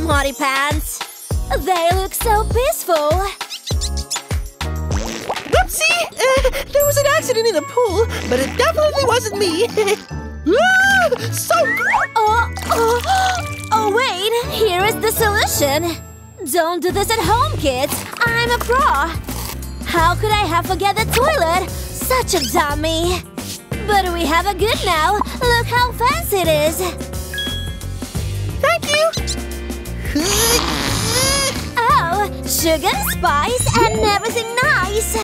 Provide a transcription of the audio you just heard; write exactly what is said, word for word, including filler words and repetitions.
smarty pants. They look so peaceful. Whoopsie! Uh, there was an accident in the pool, but it definitely wasn't me. Ah, so Oh, oh, oh, wait. Here is the solution. Don't do this at home, kids. I'm a pro. How could I have forget the toilet? Such a dummy. But we have a good now. Look how fancy it is. Thank you. Oh, sugar, spice, and everything nice.